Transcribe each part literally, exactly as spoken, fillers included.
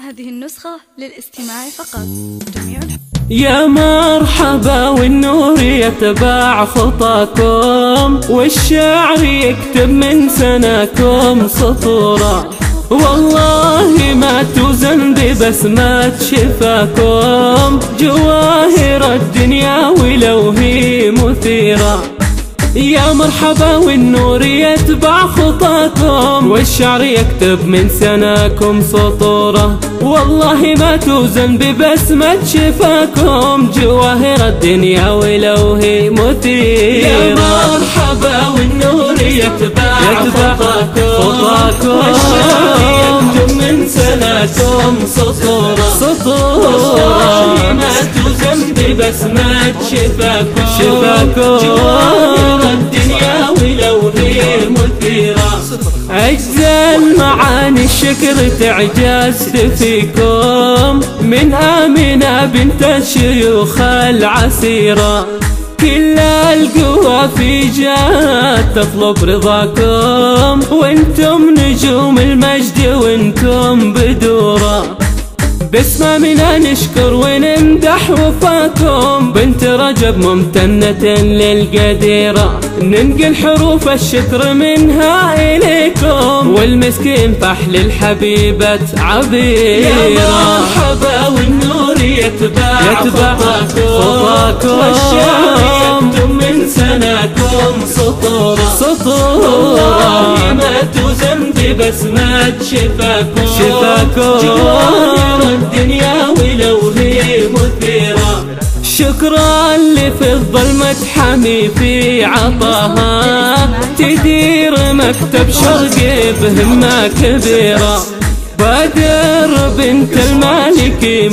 هذه النسخة للاستماع فقط. جميع يا مرحبا والنور يتبع خطاكم، والشعر يكتب من سناكم سطورا، والله ما توزن ببسمة شفاكم جواهر الدنيا ولو هي مثيرة. يا مرحبا والنور يتبع خطاكم، والشعر يكتب من سناكم سطورة، والله ما توزن ببسمة شفاكم جواهر الدنيا ولو هي مثيرة. يا مرحبا والنور يتبع خطاكم، والشعر يكتب من سناكم سطورة، والله ما توزن ببسمة شفاكم جواهر الدنيا ولو هي مثيرة. أجزل معاني الشكر تعجزت فيكم من آمنة بنت الشيوخ العسيرة، كل القوى في جهات تطلب رضاكم، وانتم نجوم المجد وانتم بدورة. باسمها منا نشكر ونمدح وفاكم، بنت رجب ممتنة للقديرة، ننقل حروف الشكر منها إليكم، والمسكين فحل الحبيبة عبيرة. يا مرحبا والنور يتبع خطاكم، والشعر يكتب من سناكم سطورة، والله ما توزن ببسمة شفاكم جواهر الدنيا ولو هي مثيرة. شكرا لفي الظلمة حمي في عطاها، تدير مكتب شرقي بهمة كبيرة، بدر بنت المالكي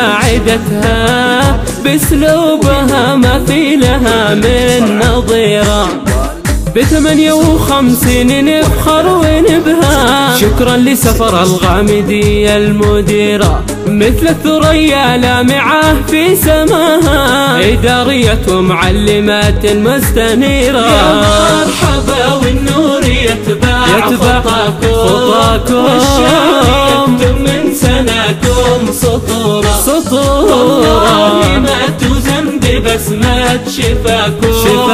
مساعدتها، باسلوبها ما في لها من نظيرة، بثمانية وخمسين نفخر ونبهى. شكرا لسفر الغامدية المديرة، مثل الثريا لامعة في سماها، إدارية ومعلمات مستنيرة. يا مرحبا والنور يتبع خطاكم، والشعر يكتب من سناكم سطورة، والله ما توزن ببسمة شفاكم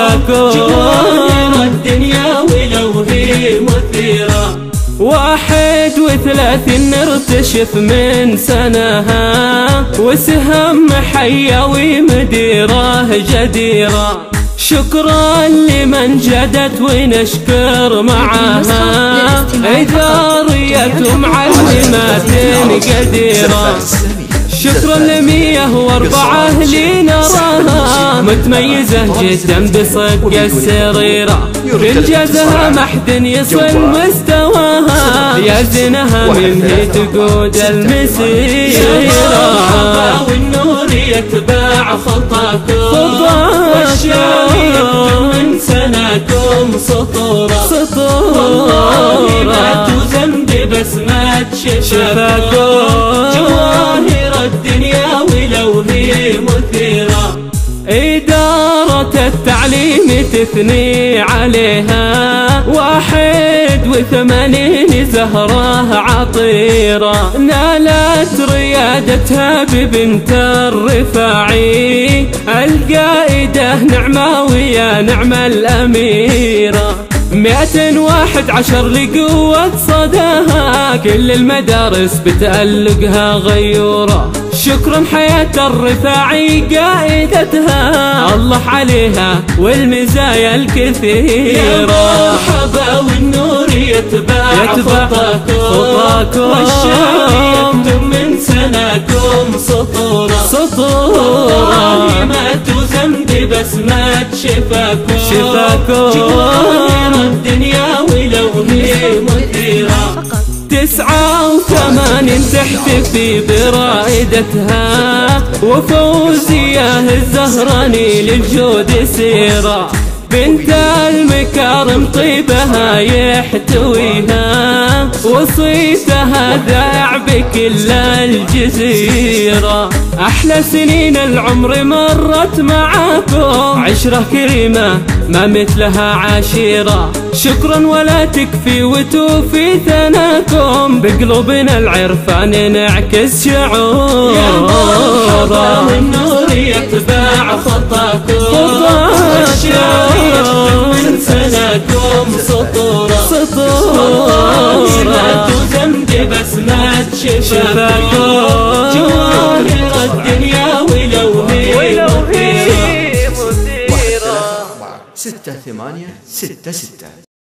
جواهر الدنيا ولو هي مثيرة. واحد وثلاثين نرتشف من سناها، وسهم حية ومديرة جديرة، شكرا لمن جدت ونشكر معاها، إدارية معلمات قديرة. شكرا لمية واربعة لنراها، متميزة جدا بصدق السريرة، بإنجازها ما حد يصل مستواها، يا زينها من هي تقود المسيرة. يا مرحبا والنور يتبع خطاكم، والشعر يكتب من سناكم سطورة، والله ما توزن ببسمة شفاكم جواهر الدنيا ولو هي مثيرة. إدارة التعليم تثني عليها، واحد وثمانين زهرة عطيرة، نالت ريادتها ببنت الرفاعي، القائدة نعمة ويا نعم الأميرة، مئة واحد عشر لقوة صداها، كل المدارس بتألقها غيورة، شكرا حياة الرفاعي قائدتها، الله عليها والمزايا الكثيرة. يا مرحبا والنور يتبع خطاكم، والشعر يكتب من سناكم سطورة، والله ما توزن ببسمة شفاكم جواهر الدنيا ولو هي مثيرة. تسعة وثمانين تحتفي برائدتها، وفوزية الزهراني للجود سيرة، بنت المكارم طيبها يحتويها، وصيتها ذاع بكل الجزيرة. أحلى سنين العمر مرت معاكم، عشرة كريمة ما مثلها عشيرة. شكرا ولا تكفي وتوفي ثناكم، بقلوبنا العرفان نعكس شعور. يا مرحبا والنور يتبع خطاكم، والشعر من سناكم سطورة سطورة. ما تذنب بسمة شفاكم، جواهر الدنيا ولو هي مثيرة. ستة ثمانية ستة ستة.